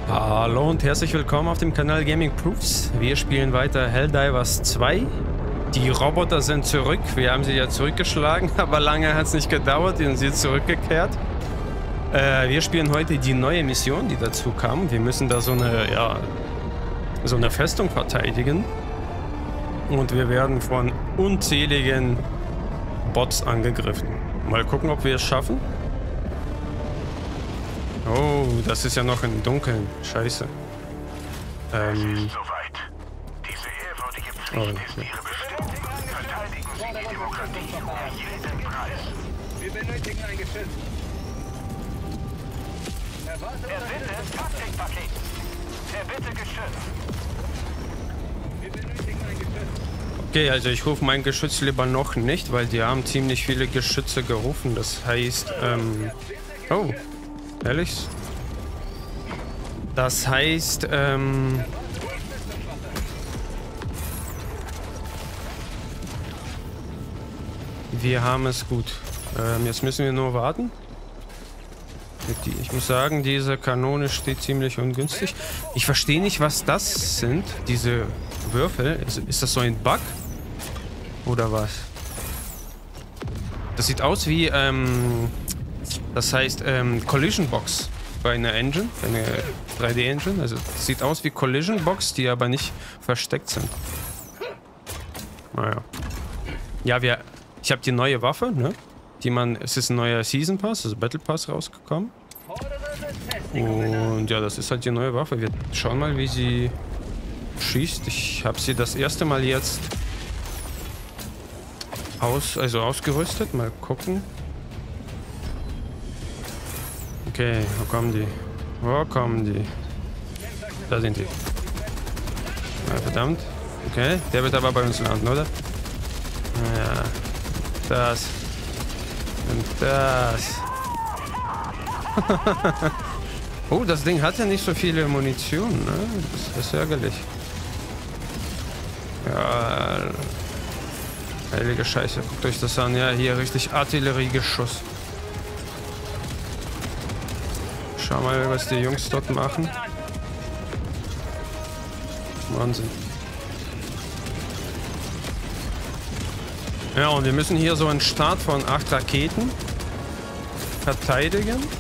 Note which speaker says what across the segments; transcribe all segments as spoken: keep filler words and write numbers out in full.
Speaker 1: Hallo und herzlich willkommen auf dem Kanal Gaming Proofs. Wir spielen weiter Helldivers zwei. Die Roboter sind zurück. Wir haben sie ja zurückgeschlagen, aber lange hat es nicht gedauert und sie sind zurückgekehrt. Äh, wir spielen heute die neue Mission, die dazu kam. Wir müssen da so eine, ja, so eine Festung verteidigen. Und wir werden von unzähligen Bots angegriffen. Mal gucken, ob wir es schaffen. Oh, das ist ja noch im Dunkeln. Scheiße. Ähm. Oh, okay.
Speaker 2: Wir benötigen ein Geschütz. Erbitte Taktikpaket. Erbitte Geschütz. Wir benötigen ein Geschütz.
Speaker 1: Okay, also ich rufe mein Geschütz lieber noch nicht, weil die haben ziemlich viele Geschütze gerufen. Das heißt, ähm. Oh. Ehrlich? Das heißt, ähm... wir haben es gut. Ähm, jetzt müssen wir nur warten. Ich muss sagen, diese Kanone steht ziemlich ungünstig. Ich verstehe nicht, was das sind, diese Würfel. Ist, ist das so ein Bug? Oder was? Das sieht aus wie, ähm... das heißt, ähm, Collision Box bei einer Engine, eine drei D Engine. Also, das sieht aus wie Collision Box, die aber nicht versteckt sind. Naja. Ja, wir... Ich habe die neue Waffe, ne? Die man... Es ist ein neuer Season Pass, also Battle Pass rausgekommen. Und ja, das ist halt die neue Waffe. Wir schauen mal, wie sie schießt. Ich habe sie das erste Mal jetzt aus... also ausgerüstet. Mal gucken. Okay, wo kommen die? Wo kommen die? Da sind die. Na, verdammt. Okay, der wird aber bei uns landen, oder? Ja. Das. Und das. Oh, das Ding hat ja nicht so viele Munition, ne? Das ist ärgerlich. Ja. Heilige Scheiße, guckt euch das an. Ja, hier richtig Artilleriegeschuss. Schau mal, was die Jungs dort machen. Wahnsinn. Ja, und wir müssen hier so einen Start von acht Raketen verteidigen.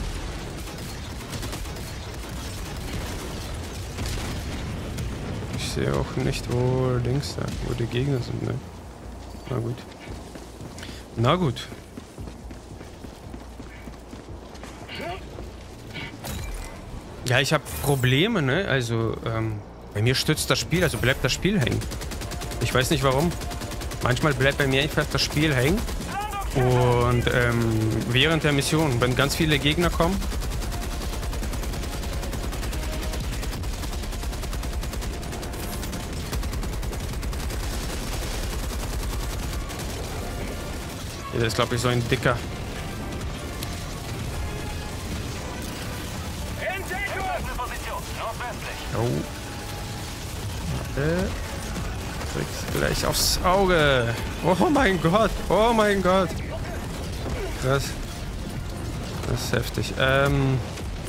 Speaker 1: Ich sehe auch nicht, wo links da, wo die Gegner sind, ne? Na gut. Na gut. Ja, ich habe Probleme, ne? Also, ähm, bei mir stürzt das Spiel, also bleibt das Spiel hängen. Ich weiß nicht warum. Manchmal bleibt bei mir einfach das Spiel hängen. Und ähm, während der Mission, wenn ganz viele Gegner kommen. Ja, das ist, glaube ich, so ein dicker. Oh. Warte. Kriegst gleich aufs Auge. Oh mein Gott. Oh mein Gott. Krass. Das ist heftig. Ähm.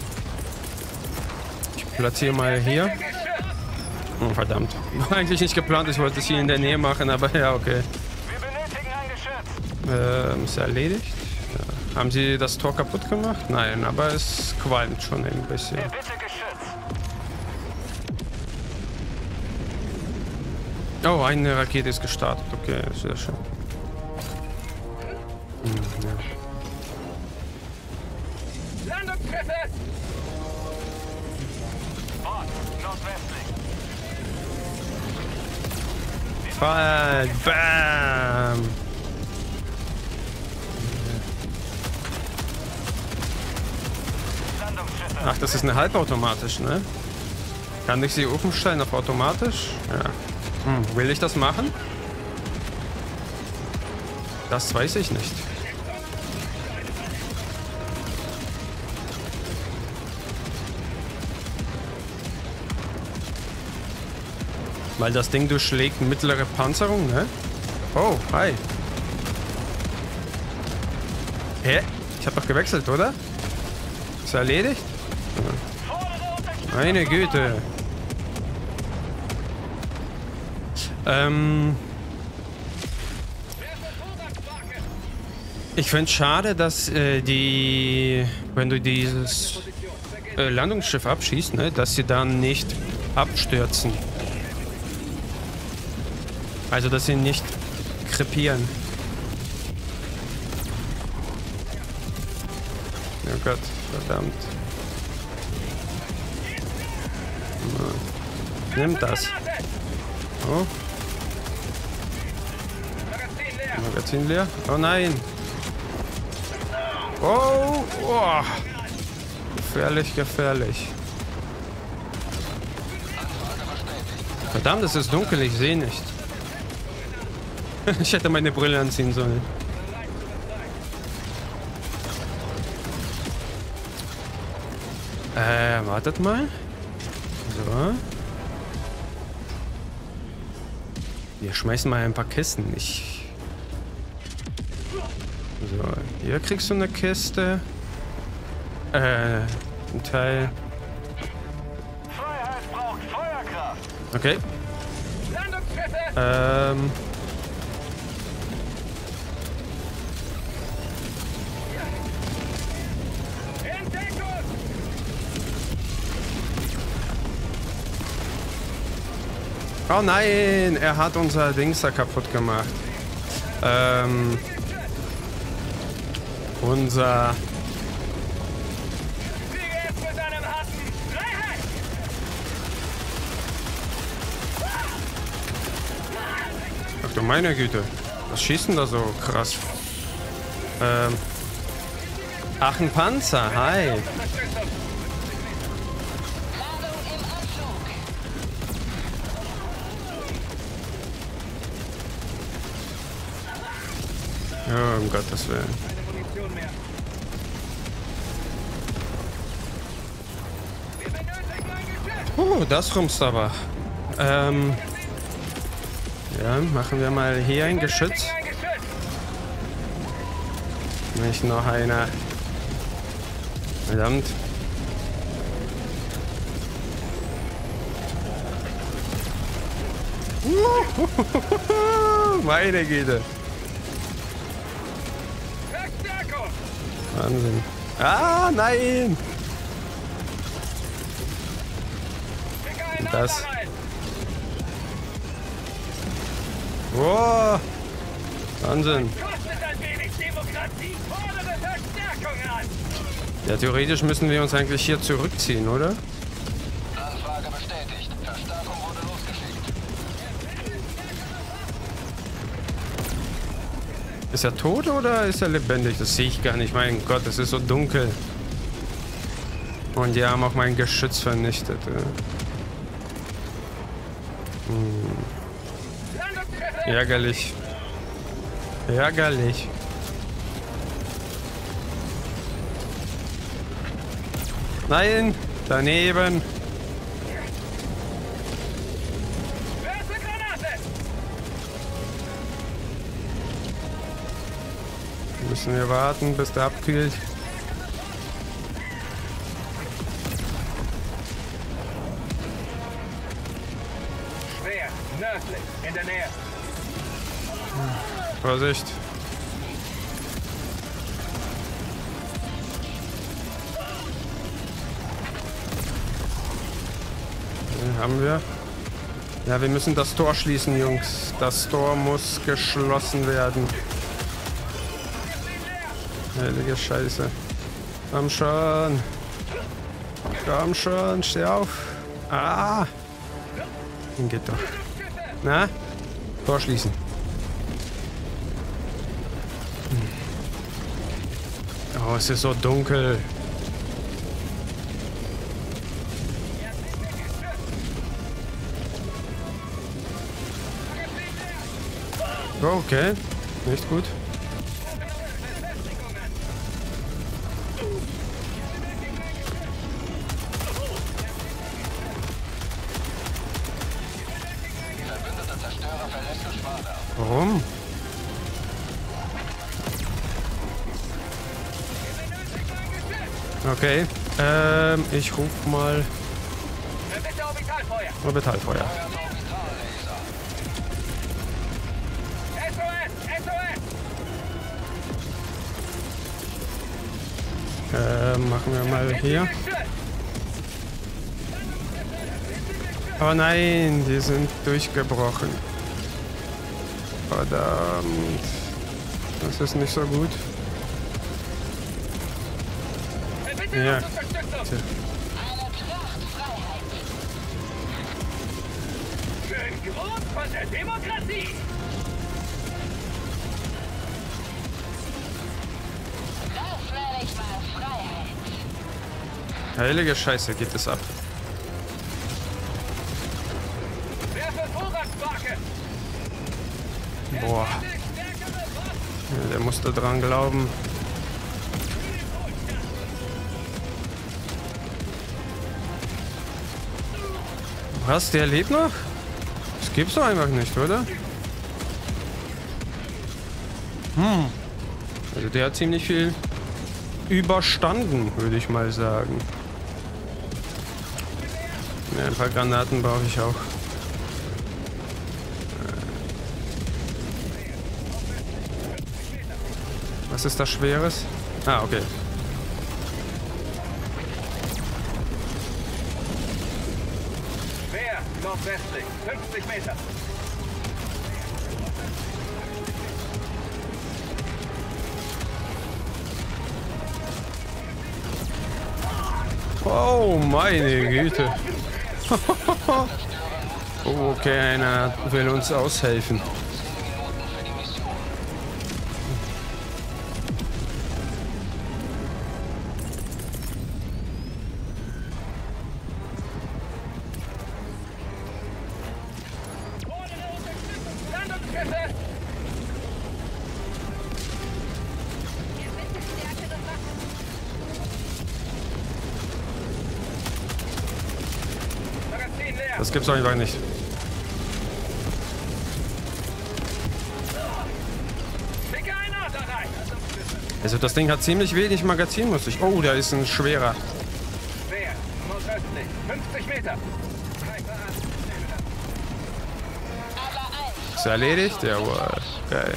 Speaker 1: Ich platziere mal hier. Oh, verdammt. Eigentlich nicht geplant. Ich wollte es hier in der Nähe machen, aber ja, okay. Ähm, ist erledigt. Ja. Haben Sie das Tor kaputt gemacht? Nein, aber es qualmt schon ein bisschen. Oh, eine Rakete ist gestartet. Okay, sehr schön. Hm, ja.
Speaker 2: Landungstreffer!
Speaker 1: Bam! Bam! Ach, das ist eine halbautomatisch, ne? Kann ich sie umstellen auf automatisch? Ja. Hm, will ich das machen? Das weiß ich nicht. Weil das Ding durchschlägt mittlere Panzerung, ne? Oh, hi. Hä? Ich hab doch gewechselt, oder? Ist erledigt? Ja. Meine Güte. Ähm... Ich finde es schade, dass äh, die, wenn du dieses äh, Landungsschiff abschießt, ne, dass sie dann nicht abstürzen. Also, dass sie nicht krepieren. Oh Gott, verdammt. Na, nimm das. Oh. Magazin leer. Oh nein. Oh, oh. Gefährlich, gefährlich. Verdammt, es ist dunkel, ich sehe nicht. Ich hätte meine Brille anziehen sollen. Äh, wartet mal. So. Wir schmeißen mal ein paar Kisten. Ich... So, hier kriegst du eine Kiste. Äh, ein Teil.
Speaker 2: Freiheit braucht Feuerkraft.
Speaker 1: Okay.
Speaker 2: Landungsschiffe!
Speaker 1: Ähm.
Speaker 2: In Deckung!
Speaker 1: Oh nein, er hat unser Dings da kaputt gemacht. Ähm. Unser...
Speaker 2: Fliege es mit deinem Haken! Freiheit!
Speaker 1: Ach du meine Güte. Was schießt denn da so krass? Ähm. Ach, ein Panzer. Hi.
Speaker 3: Landung im Anflug.
Speaker 1: Ja, um Gottes Willen.
Speaker 2: Keine Munition mehr. Wir benötigen ein Geschütz!
Speaker 1: Oh, das rumst aber. Ähm. Ja, machen wir mal hier ein Geschütz.
Speaker 2: Ein Geschütz!
Speaker 1: Nicht noch einer. Verdammt. Meine Güte.
Speaker 2: Verstärkung!
Speaker 1: Wahnsinn. Ah, nein!
Speaker 2: Schicke einen
Speaker 1: Das.
Speaker 2: Aufbau rein.
Speaker 1: Wow. Wahnsinn.
Speaker 2: Kostet ein wenig Demokratie! Fordere Verstärkung an!
Speaker 1: Ja, theoretisch müssen wir uns eigentlich hier zurückziehen, oder?
Speaker 3: Anfrage bestätigt. Verstärkung wurde losgeschickt.
Speaker 1: Ist er tot oder ist er lebendig? Das sehe ich gar nicht. Mein Gott, es ist so dunkel. Und die haben auch mein Geschütz vernichtet. Ja. Hm.
Speaker 2: Landungsschiffe!
Speaker 1: Ärgerlich. Ärgerlich. Nein, daneben.
Speaker 2: Werfe Granate!
Speaker 1: Müssen wir warten, bis der abkühlt.
Speaker 2: Schwer, nördlich, in der Nähe.
Speaker 1: Vorsicht. Den haben wir. Ja, wir müssen das Tor schließen, Jungs. Das Tor muss geschlossen werden. Heilige Scheiße. Komm schon. Komm schon, steh auf. Ah. Geht doch. Na? Tor schließen. Oh, es ist so dunkel. Oh, okay. Nicht gut.
Speaker 3: Verbündeter Zerstörer verlässt Geschwader.
Speaker 1: Warum? Okay. Ähm, ich ruf mal
Speaker 2: Bitte Orbitalfeuer.
Speaker 1: Orbitalfeuer.
Speaker 2: S O S! S O S!
Speaker 1: Äh, machen wir mal hier. Oh nein, die sind durchgebrochen. Verdammt. Das ist nicht so gut.
Speaker 2: Bitte
Speaker 1: Ja.
Speaker 2: Unterstützung!
Speaker 3: Eine Prachtfreiheit.
Speaker 2: Schön Gruß von der Demokratie!
Speaker 3: Das nenne ich mal Freiheit.
Speaker 1: Heilige Scheiße, geht es ab.
Speaker 2: Werfe Vorratsbarke!
Speaker 1: Boah,
Speaker 2: Stärkere Waffen!
Speaker 1: ja, der musste dran glauben. Was, der lebt noch? Das gibt's doch einfach nicht, oder? Hm. Also der hat ziemlich viel überstanden, würde ich mal sagen. Ja, ein paar Granaten brauche ich auch. Was ist das Schweres? Ah, okay.
Speaker 2: Schwer, nordwestlich, fünfzig Meter.
Speaker 1: Oh, meine Güte. Oh, okay, einer will uns aushelfen.
Speaker 2: Landungsschiffe! Magazin leer!
Speaker 1: Das gibt's doch einfach nicht.
Speaker 2: Schicke einen Adler rein!
Speaker 1: Also das Ding hat ziemlich wenig Magazin, muss ich. Oh, da ist ein schwerer.
Speaker 2: Schwer, nordöstlich, fünfzig Meter.
Speaker 1: Ist er erledigt? Jawohl. Geil.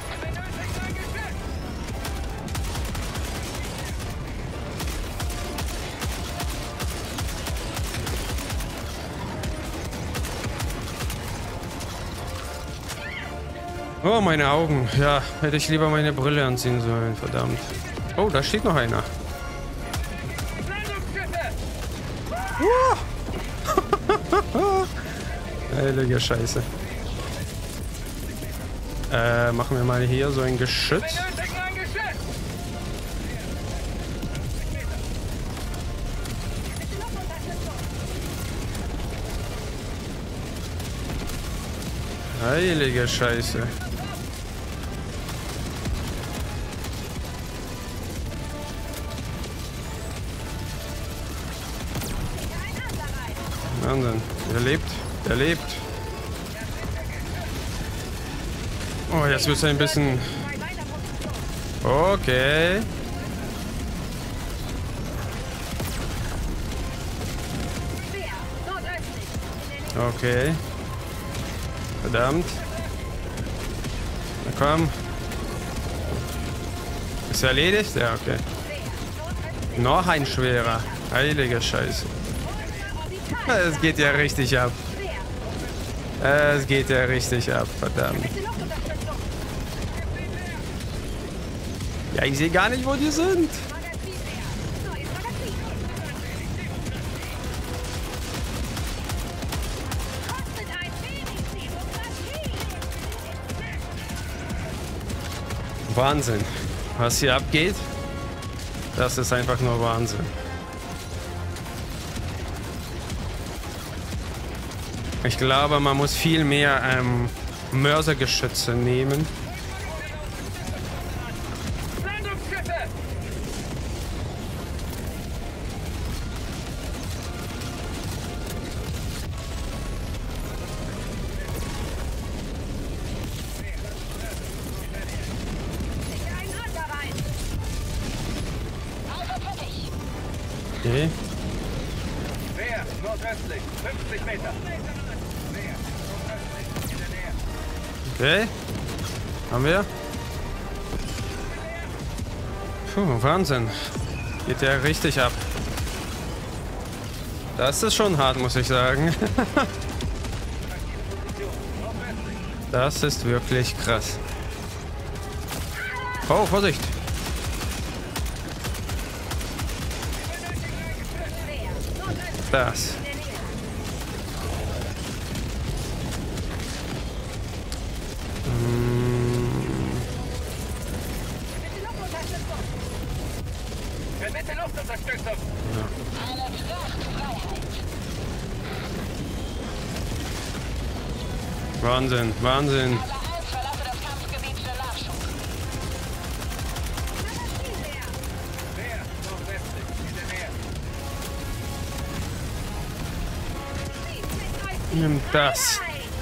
Speaker 1: Oh, meine Augen. Ja, hätte ich lieber meine Brille anziehen sollen. Verdammt. Oh, da steht noch einer. Heilige Scheiße. Äh, machen wir mal hier so ein Geschütz. Heilige Scheiße. Wahnsinn. Der lebt. Der lebt. Oh, jetzt wird es ein bisschen... Okay. Okay. Verdammt. Na komm. Ist er erledigt? Ja, okay. Noch ein schwerer. Heilige Scheiße. Es geht ja richtig ab. Es geht ja richtig ab, verdammt. Ja, ich sehe gar nicht, wo die sind. Wahnsinn. Was hier abgeht, das ist einfach nur Wahnsinn. Ich glaube, man muss viel mehr ähm, Mörsergeschütze nehmen. Okay.
Speaker 2: Wer? Nordöstlich. fünfzig Meter. Näher. Nordöstlich. In der Nähe.
Speaker 1: Okay. Haben wir? Puh, Wahnsinn. Geht ja richtig ab. Das ist schon hart, muss ich sagen. Das ist wirklich krass. Oh, Vorsicht! Das.
Speaker 2: Verwende Luftunterstützung.
Speaker 3: Eine Prachtfreiheit.
Speaker 1: Wahnsinn, Wahnsinn.
Speaker 3: Alle eins, verlasse das Kampfgebiet für Nachschub.
Speaker 2: Näher. Nordwestlich. In der Nähe.
Speaker 1: Nimm das.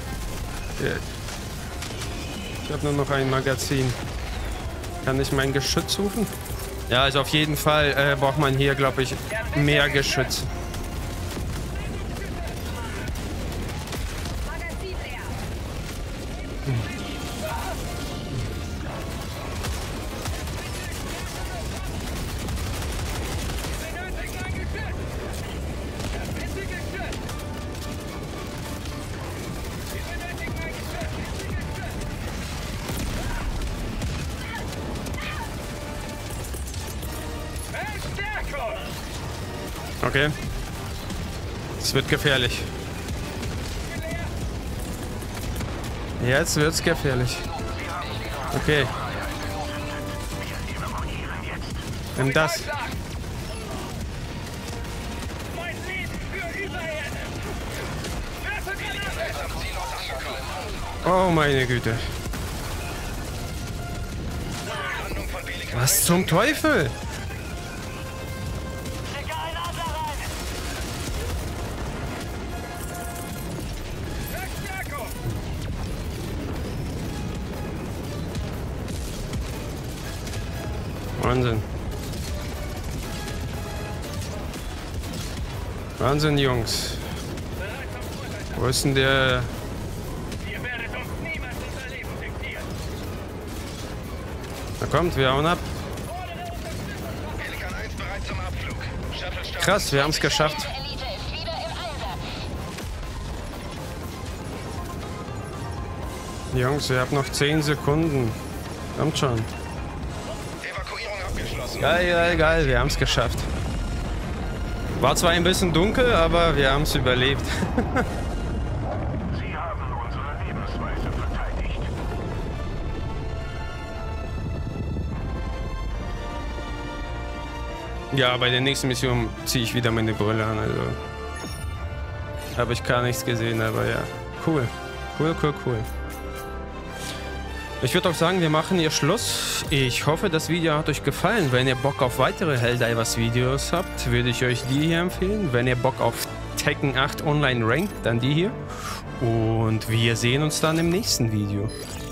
Speaker 1: Ich habe nur noch ein Magazin. Kann ich mein Geschütz rufen? Ja, also auf jeden Fall äh, braucht man hier, glaube ich, mehr Geschütz. Okay. Es wird gefährlich. Jetzt wird's gefährlich. Okay. Nimm das.
Speaker 2: Mein Leben für Übererde. Werfe Granate.
Speaker 1: Oh meine Güte. Was zum Teufel? Wahnsinn. Wahnsinn, Jungs. Wo ist denn der...
Speaker 2: Ihr werdet uns niemals unser Leben diktieren.
Speaker 1: Na kommt, wir hauen ab.
Speaker 4: Pelikan eins bereit zum Abflug. Shuttle-Start.
Speaker 1: Krass, wir haben es geschafft.
Speaker 3: Elite ist wieder im Einsatz.
Speaker 1: Jungs, ihr habt noch zehn Sekunden. Kommt schon.
Speaker 4: Evakuierung abgeschlossen.
Speaker 1: Geil, geil, geil, wir haben es geschafft. War zwar ein bisschen dunkel, aber wir haben es überlebt.
Speaker 4: Sie haben unsere Lebensweise verteidigt.
Speaker 1: Ja, bei der nächsten Mission ziehe ich wieder meine Brille an, also habe ich gar nichts gesehen, aber ja, cool, cool, cool, cool. Ich würde auch sagen, wir machen hier Schluss. Ich hoffe, das Video hat euch gefallen. Wenn ihr Bock auf weitere Helldivers Videos habt, würde ich euch die hier empfehlen. Wenn ihr Bock auf Tekken acht Online Ranked, dann die hier. Und wir sehen uns dann im nächsten Video.